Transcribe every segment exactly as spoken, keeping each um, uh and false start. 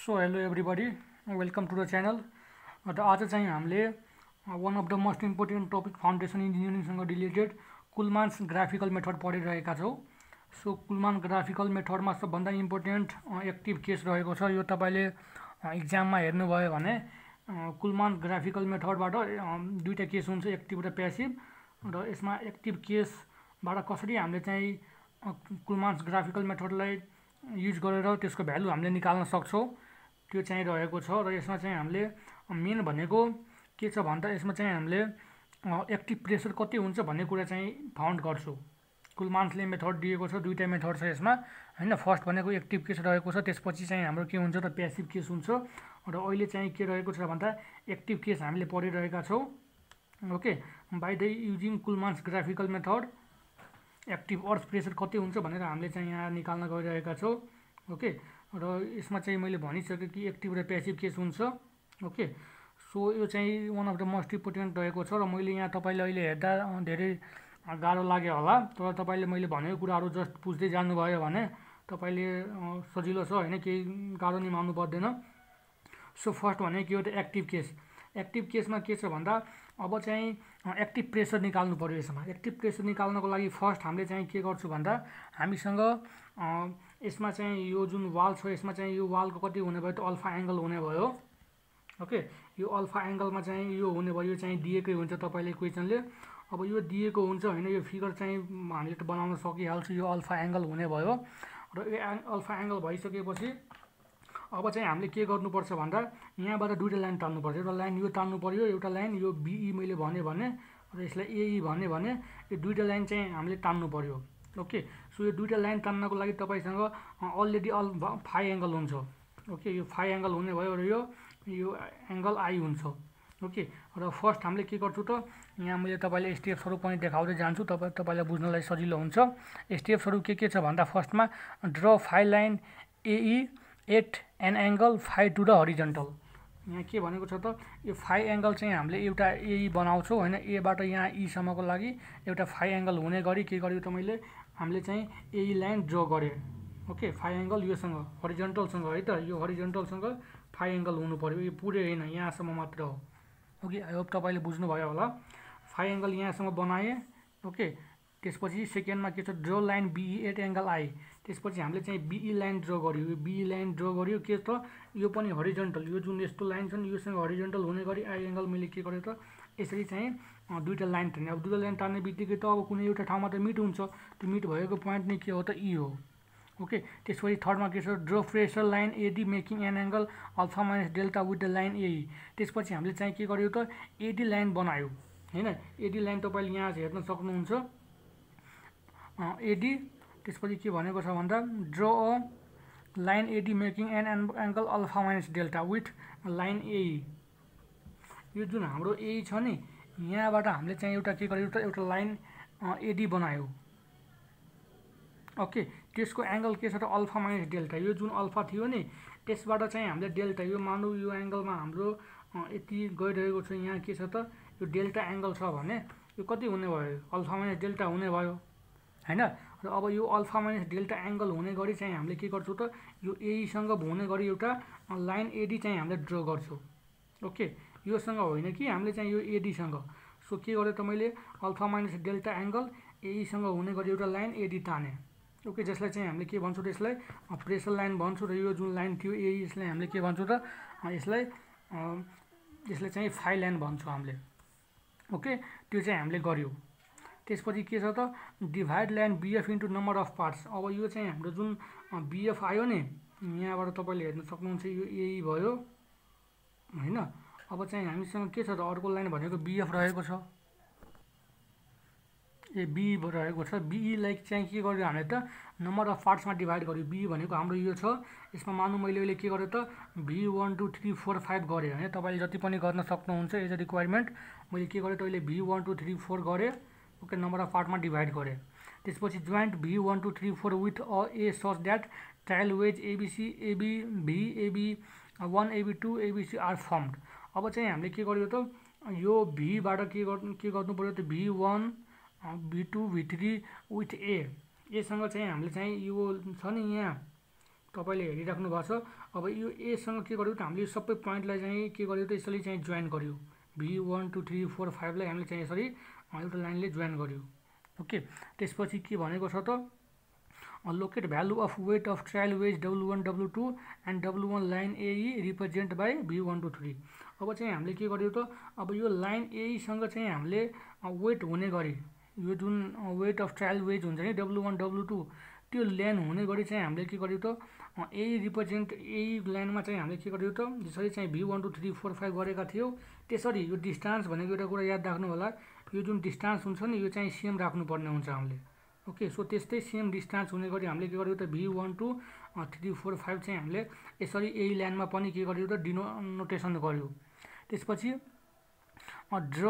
So hello everybody, welcome to the channel. र आज चाहिँ हामीले one of the most important topic foundation engineering सँग रिलेटेड कुलमान्स ग्राफिकल मेथड पढिरहेका छौं. सो कुलमान ग्राफिकल मेथडमा सबभन्दा इम्पोर्टेन्ट एक्टिभ केस रहेको छ. यो तपाईले एक्जाममा हेर्नुभयो भने कुलमान ग्राफिकल मेथडबाट दुईटा केस हुन्छ, एक्टिभ र प्यासिभ. र यसमा एक्टिभ केसबाट कसरी हामीले चाहिँ कुलमान्स ग्राफिकल मेथडलाई युज गरेर त्यसको भ्यालु हामीले निकाल्न सक्छौं त्यो चाहिँ रहेको छ. र यसमा चाहिँ हामीले मेन भनेको के छ भन्दा यसमा चाहिँ हामीले एक्टिभ प्रेसर कति हुन्छ भन्ने कुरा चाहिँ फाउन्ड गर्छौं. कुलमान्सले मेथड दिएको छ, दुईटा मेथड छ यसमा हैन. फर्स्ट भनेको एक्टिभ केस रहेको छ, त्यसपछि चाहिँ हाम्रो के हुन्छ त प्यासिभ केस हुन्छ. र अहिले चाहिँ के रहेको छ भन्दा एक्टिभ केस हामीले पढिरहेका छौं. Okay, by the using Culmann's graphical method active earth pressure कति हुन्छ भनेर हामीले चाहिँ यहाँ निकाल्न गइरहेका छौं. ओके, र यसमा चाहिँ मैले भनिसकेँ कि एक्टिभ र प्यासिभ केस हुन्छ. ओके, सो यो चाहिँ one of the most important रहेको छ. र मैले यहाँ तपाईले अहिले हेर्दा धेरै गाह्रो लाग्यो होला, तर तपाईले मैले भनेको कुराहरू जस्ट बुझ्दै जानुभयो भने तपाईले सजिलो छ हैन, केही गाह्रो नि मान्नु पर्दैन. सो फर्स्ट भने के हो त एक्टिभ केस. एक्टिभ केसमा के छ भन्दा अब चाहिँ एक्टिभ प्रेसर निकाल्नु पर्यो. यसमा एक्टिभ प्रेसर निकाल्नको लागि फर्स्ट हामीले चाहिँ के गर्छु भन्दा हामीसँग यसमा चाहिँ यो जुन वाल छ यसमा चाहिँ यो वालको कति हुने भयो त अल्फा एंगल हुने भयो. ओके, यो अल्फा एंगलमा चाहिँ यो हुने भयो, यो चाहिँ दिएकै हुन्छ तपाईले क्वेशनले. अब यो दिएको हुन्छ हैन, यो फिगर चाहिँ हामीले त बनाउन सकिहाल्छु. यो अल्फा एंगल हुने भयो र यो अल्फा एंगल भइसकेपछि अब चाहिँ हामीले के गर्नुपर्छ भन्दा यहाँबाट दुईटा लाइन तान्नु पर्छ. एउटा लाइन यो तान्नु पर्यो, एउटा लाइन यो बीई मैले भने भने र यसलाई एई भने भने यो दुईटा लाइन चाहिँ हामीले तान्नु पर्यो. ओके, सो यो दुईटा लाइन तान्नको लागि तपाईसँग अलरेडी अल फाइ एंगल हुन्छ. ओके, यो फाइ एंगल हुने भयो र यो यो एंगल आई हुन्छ. ओके, र फर्स्ट हामीले के गर्छु त यहाँ मैले तपाईले स्टेप्सहरु पनि देखाउँदै जान्छु, तपाई तपाईलाई बुझ्नलाई सजिलो हुन्छ. स्टेप्सहरु के के छ भन्दा फर्स्टमा draw phi line AE at an angle phi to the horizontal. यहाँ के भनेको छ त यो फाइ एंगल चाहिँ हामीले एउटा एई बनाउँछौं हैन. ए बाट यहाँ ई सम्मको लागि एउटा फाइ एंगल हुने गरी के गर्यो त मैले हामीले चाहिँ एई लाइन ड्र गरे. ओके, फाइ एंगल योसँग हरिजन्टल सँग है त, यो हरिजन्टल सँग फाइ एंगल हुनु पर्यो. यो पुरै हैन, यहाँसम्म मात्र हो. ओके, आई होप तपाईले बुझ्नु भयो होला. फाइ एंगल यहाँसम्म बनाए. ओके, त्यसपछि सेकेन्डमा के छ draw line BE at angle I. त्यसपछि हामीले चाहिँ बीई लाइन ड्र गर्यो. यो बीई लाइन ड्र गर्यो के त यो पनि हरिजन्टल, यो जुन यस्तो लाइन छ नि योसँग हरिजन्टल हुने गरी आई एंगल मैले के गर्यो त यसरी चाहिँ दुईटा लाइन तान्ने. अब दुईटा लाइन तान्ने बित्तिकै त अब कुनै एउटा ठाउँमा त मिट हुन्छ, त्यो मिट भएको पोइन्ट नै के हो त ई हो. ओके, त्यसपछि थर्डमा के छ draw pressure line AD making an angle alpha minus delta with the line AE. त्यसपछि हामीले चाहिँ के गर्यो त एडी लाइन बनायो हैन. एडी लाइन तपाईले यहाँ हेर्न सक्नुहुन्छ एडी. त्यसपछि के भनेको छ भन्दा draw a line AD making an angle alpha minus delta with line AE. यो जुन हाम्रो एई छ नि यहाँबाट हामीले चाहिँ एउटा के गर्यो त एउटा लाइन एडी बनायो. ओके, त्यसको एंगल के छ त अल्फा माइनस डेल्टा. यो जुन अल्फा थियो नि त्यसबाट चाहिँ हामीले डेल्टा, यो मानौ यो एंगलमा हाम्रो यति गइरहेको छ, यहाँ के छ त यो डेल्टा एंगल छ भने यो कति हुने भयो अल्फा माइनस डेल्टा हुने भयो हैन. र अब यो अल्फा माइनस डेल्टा एंगल हुने गरी चाहिँ हामीले के गर्छौं त यो एई सँग हुने गरी एउटा लाइन एडी चाहिँ हामीले ड्र गर्छौं. ओके, यो सँग होइन कि हामीले चाहिँ यो एडी सँग. सो के गर्यो त मैले alpha minus delta angle AE सँग हुने गरी एउटा लाइन एडी ताने. ओके, जसलाई चाहिँ हामीले के भन्छौं त यसलाई प्रेसर लाइन भन्छौं. र यो जुन लाइन थियो एई यसलाई हामीले के भन्छौं त यसलाई यसलाई चाहिँ फाइ लाइन भन्छौं हामीले. ओके, त्यो चाहिँ हामीले गर्यो. त्यसपछि के छ त divide line BF into number of parts. अब यो चाहिँ हाम्रो जुन बीएफ आयो नि यहाँबाट तपाईले हेर्न सक्नुहुन्छ यो एई भयो हैन. अब चाहिँ हामीसँग के छ त अर्को लाइन भनेको बीएफ रहेको छ, ए बी रहेको छ. बीई लाई चाहिँ के गर्यो हामीले त नम्बर अफ पार्ट्समा डिभाइड गर्यो. बी भनेको हाम्रो यो छ, यसमा मानौ मैले अहिले के गर्यो त V one two three four five गरे हैन. तपाईले जति पनि गर्न सक्नुहुन्छ एज अ रिक्वायरमेन्ट. मैले के गरेँ त अहिले V one two three four गरे. ओके, नम्बर अफ पार्टमा डिभाइड गरे. त्यसपछि joint V one two three four with a A such that trial wedge ABC AB V AB one AB two ABC are formed. अब चाहिँ हामीले के गर्यो त यो भी बाट के गर्नु के गर्नु पर्यो त V one V two V three with A. एसँग चाहिँ हामीले चाहिँ यो छ नि यहाँ तपाईले हेरिराख्नु भएको छ। अब यो ए सँग के गर्यो त हामीले सबै पोइन्टलाई चाहिँ के गर्यो त यसरी चाहिँ जोइन गर्यो। V one two three four five लाई हामीले चाहिँ यसरी एउटा लाइनले जोइन गर्यो। ओके, त्यसपछि के भनेको छ त locate value of weight of trial wedge W one W two and W one line AE represent by V one two three. अब चाहिँ हामीले के गर्यो त अब यो लाइन एई सँग चाहिँ हामीले वेट हुने गरी यो जुन वेट अफ ट्रायल वेज हुन्छ नि डब्लु वन डब्लु टू त्यो लाइन हुने गरी चाहिँ हामीले के गर्यो त एई रिप्रेजेन्ट एई लाइनमा चाहिँ हामीले के गर्यो त जसरी चाहिँ V one two three four five गरेका थियौ त्यसरी यो डिस्टेन्स भनेको एउटा कुरा याद राख्नु होला। यो जुन डिस्टेन्स हुन्छ नि यो चाहिँ सेम राख्नुपर्ने हुन्छ हामीले। ओके, सो त्यस्तै सेम डिस्टेन्स हुने गरी हामीले के गर्यो त V one two three four five चाहिँ हामीले यसरी एई लाइनमा पनि के गर्यो त डिनोटेसन गर्यो। त्यसपछि draw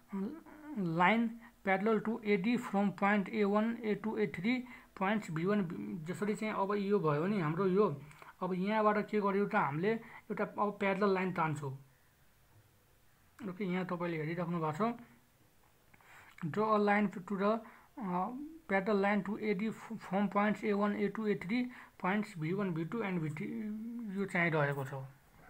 line parallel to AD from point A one A two A three points V one. जसरी चाहिँ अब यो भयो नि हाम्रो यो अब यहाँबाट के गर्यो त हामीले एउटा अब प्यारलल लाइन तान्छौँ। ओके, यहाँ तपाईँले हेरिराख्नु भएको छ। Draw a line to the parallel line to AD from points A one A two A three points V one V two and V three यो चाहिँ रहेको छ।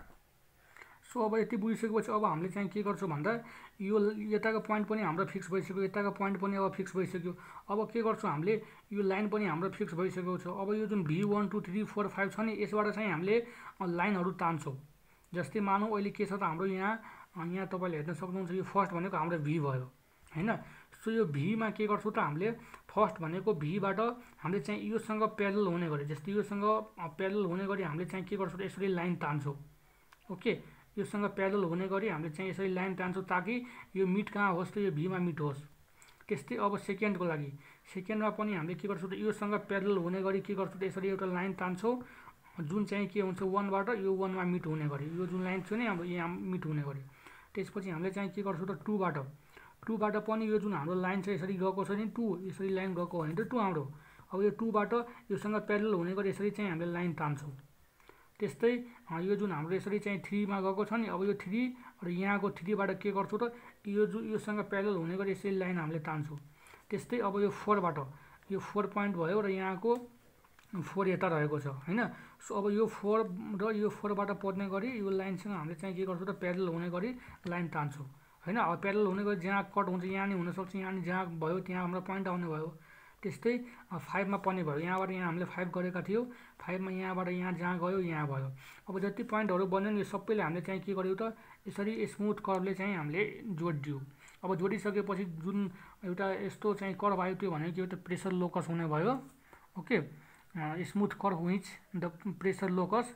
सो अब यति बुझिसकेपछि अब हामीले चाहिँ के गर्छौँ भन्दा यो यताको पोइन्ट पनि हाम्रो फिक्स भइसक्यो, यताको पोइन्ट पनि अब फिक्स भइसक्यो। अब के गर्छौँ हामीले यो लाइन पनि हाम्रो फिक्स भइसकेको छ। अब यो जुन V one two three four five छ नि यसबाट चाहिँ हामीले लाइनहरू तान्छौँ। जस्तै मानौँ अहिले के छ त हाम्रो यहाँ यहाँ तपाईँले हेर्न सक्नुहुन्छ यो फर्स्ट भनेको हाम्रो भी भयो हैन। सो यो भीमा के गर्छौँ त हामीले फर्स्ट भनेको भीबाट हामीले चाहिँ योसँग प्यारलल हुने गरी जस्तै योसँग प्यारलल हुने गरी हामीले चाहिँ के गर्छौँ त यसरी लाइन तान्छौँ। ओके, योसँग प्यारलल हुने गरी हामीले चाहिँ यसरी लाइन तान्छौँ ताकि यो मिड कहाँ होस् त यो भीमा मिड होस्। त्यस्तै अब सेकेन्डको लागि सेकेन्डमा पनि हामीले के गर्छौँ त योसँग प्यारलल हुने गरी के गर्छौँ त यसरी एउटा लाइन तान्छौँ जुन चाहिँ के हुन्छ वानबाट यो वानमा मिट हुने गरी यो जुन लाइन छ नि अब यहाँ मिट हुने गरी। त्यसपछि हामीले चाहिँ के गर्छौँ त टूबाट टूबाट पनि यो जुन हाम्रो लाइन छ यसरी गएको छ नि टू यसरी लाइन गएको भने त टू हाम्रो अब यो टूबाट योसँग प्यारलल हुने गरी यसरी चाहिँ हामीले लाइन तान्छौँ। त्यस्तै यो जुन हाम्रो यसरी चाहिँ थ्रीमा गएको छ नि अब यो थ्री र यहाँको थ्रीबाट के गर्छौँ त यो जुन योसँग प्यारलल हुने गरी यसरी लाइन हामीले तान्छौँ। त्यस्तै अब यो फोरबाट यो फोर पोइन्ट भयो र यहाँको फोर यता रहेको छ हैन। सो अब यो फोर र यो फोरबाट पर्ने गरी यो लाइनसँग हामीले चाहिँ के गर्छौँ त प्यारलल हुने गरी लाइन तान्छौँ हैन। अब प्यारलल हुने गरी जहाँ कट हुन्छ यहाँ नि हुनसक्छ यहाँ नि जहाँ भयो त्यहाँ हाम्रो पोइन्ट आउने भयो। त्यस्तै फाइभमा पनि भयो यहाँबाट यहाँ हामीले फाइभ गरेका थियौँ फाइभमा यहाँबाट यहाँ जहाँ गयो यहाँ भयो। अब जति पोइन्टहरू बन्यो नि यो सबैले हामीले चाहिँ के गर्यो त यसरी स्मुथ कर्भले चाहिँ हामीले जोडिदियो। अब जोडिसकेपछि जुन एउटा यस्तो चाहिँ कर्भ आयो त्यो भनेको एउटा प्रेसर लोकस हुने भयो। Okay, smooth curve which the pressure locus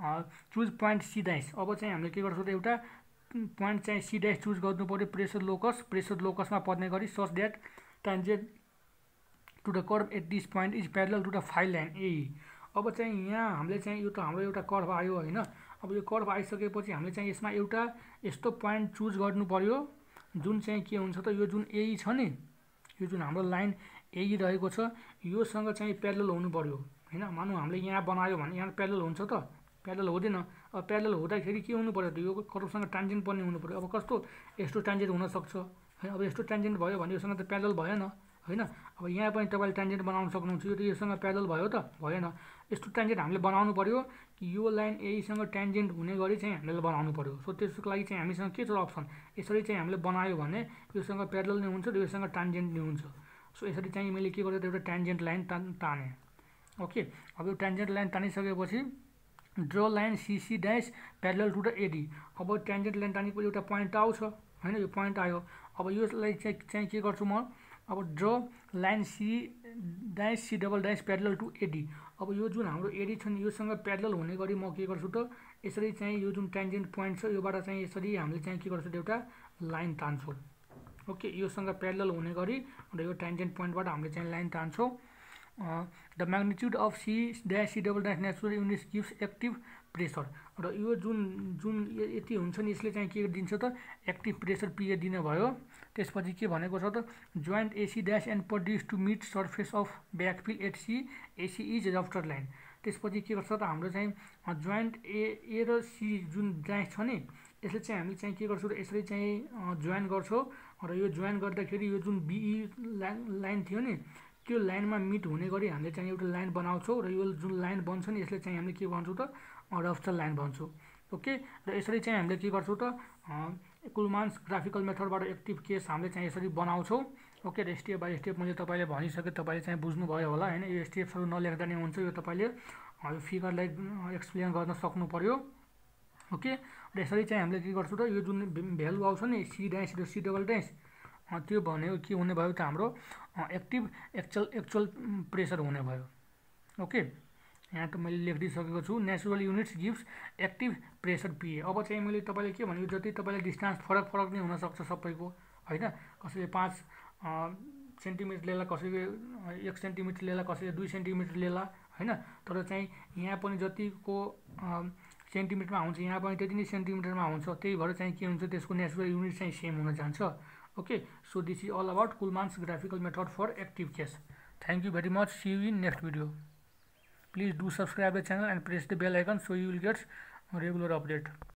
choose point C dash. अब चाहिँ हामीले के गर्छौँ त एउटा पोइन्ट चाहिँ सी ड्यास चुज गर्नु पर्यो प्रेसर लोकस प्रेसर लोकसमा पर्ने गरी such that tangent to the curve at this point is parallel to the file line A. अब चाहिँ यहाँ हामीले चाहिँ यो त हाम्रो एउटा कर्भ आयो होइन। अब यो कर्भ आइसकेपछि हामीले चाहिँ यसमा एउटा यस्तो पोइन्ट चुज गर्नु पर्यो जुन चाहिँ के हुन्छ त यो जुन ए छ नि यो जुन हाम्रो लाइन ए रहेको छ योसँग चाहिँ प्यारलल हुनु पर्यो हैन। मानौँ हामीले यहाँ बनायो भने यहाँ प्यारलल हुन्छ त प्यारलल हुँदैन। अब प्यारलल हुँदाखेरि के हुनु पर्यो त यो कर्भसँग ट्यान्जेन्ट पनि हुनु पर्यो। अब कस्तो यस्तो ट्यान्जेन्ट हुनसक्छ हैन। अब यस्तो ट्यान्जेन्ट भयो भने योसँग त प्यारलल भएन हैन। अब यहाँ पनि तपाईँले ट्यान्जेन्ट बनाउन सक्नुहुन्छ यो त योसँग प्यारलल भयो त भएन। यस्तो ट्यान्जेन्ट हामीले बनाउनु पर्यो कि यो लाइन एसँग ट्यान्जेन्ट हुने गरी चाहिँ हामीले बनाउनु पर्यो। सो त्यसको लागि चाहिँ हामीसँग के छ अप्सन यसरी चाहिँ हामीले बनायो भने योसँग प्यारलल नै हुन्छ र योसँग ट्यान्जेन्ट नै हुन्छ। सो यसरी चाहिँ मैले के गरेँ त एउटा ट्यान्जेन्ट लाइन ताने। ओके, अब यो ट्यान्जेन्ट लाइन तानिसकेपछि draw line CC dash parallel to the AD. अब ट्यान्जेन्ट लाइन तानेपछि एउटा पोइन्ट आउँछ हैन। यो पोइन्ट आयो अब यसलाई चाहिँ चाहिँ के गर्छु म अब draw line C dash C double dash parallel to AD. अब यो जुन हाम्रो एडी छ नि योसँग प्यारलल हुने गरी म के गर्छु त यसरी चाहिँ यो जुन ट्यान्जेन्ट पोइन्ट छ योबाट चाहिँ यसरी हामीले चाहिँ के गर्छु त एउटा लाइन तान्छौँ। ओके, योसँग प्यारलल हुने गरी र यो ट्यान्जेन्ट पोइन्टबाट हामीले चाहिँ लाइन तान्छौँ। The magnitude of C dash C double dash natural units gives active pressure. र यो जुन जुन यति हुन्छ नि यसले चाहिँ के दिन्छ त एक्टिभ प्रेसर पिए दिने भयो। त्यसपछि के भनेको छ त joint AC dash and produce to mid surface of backfill at C AC is rupture line. त्यसपछि के गर्छ त हाम्रो चाहिँ जोइन्ट ए ए र सी जुन ड्यास छ नि यसले चाहिँ हामीले चाहिँ के गर्छौँ त यसरी चाहिँ जोइन गर्छौँ र यो जोइन गर्दाखेरि यो जुन बिई लाइन लाइन थियो नि त्यो लाइनमा मिट हुने गरी हामीले चाहिँ एउटा लाइन बनाउँछौँ र यो जुन लाइन बन्छ नि यसले चाहिँ हामीले के भन्छौँ त रफ्चर लाइन भन्छौँ। ओके, र यसरी चाहिँ हामीले के गर्छौँ त कुलमान्स ग्राफिकल मेथडबाट एक्टिभ केस हामीले चाहिँ यसरी बनाउँछौँ। ओके, र स्टेप बाई स्टेप मैले तपाईँले भनिसकेँ, तपाईँले चाहिँ बुझ्नुभयो होला होइन। यो स्टेप्सहरू नलेख्दा नै हुन्छ, यो तपाईँले यो फिगरलाई एक्सप्लेन गर्न सक्नु पर्यो। ओके, र यसरी चाहिँ हामीले के गर्छौँ त यो जुन भ्यालु आउँछ नि सी ड्यास र सी डबल ड्यास त्यो भनेको के हुने भयो त हाम्रो एक्टिभ एक्चुअल एक्चुअल प्रेसर हुने भयो। ओके, यहाँ त मैले लेखिदिइसकेको छु natural units gives active pressure PA. अब चाहिँ मैले तपाईँले के भनेको जति तपाईँले डिस्टेन्स फरक फरक नै हुनसक्छ सबैको होइन। कसैले पाँच सेन्टिमिटर लिएला, कसैले एक सेन्टिमिटर लिएला, कसैले दुई सेन्टिमिटर लिएला होइन। तर चाहिँ यहाँ पनि जतिको सेन्टिमिटरमा हुन्छ यहाँ पनि त्यति नै सेन्टिमिटरमा हुन्छ, त्यही भएर चाहिँ के हुन्छ त्यसको नेचुरल युनिट चाहिँ सेम हुन जान्छ। Okay, so this is all about Culmann's graphical method for active case. Thank you very much, see you in next video. Please do subscribe the channel and press the bell icon so you will get regular update.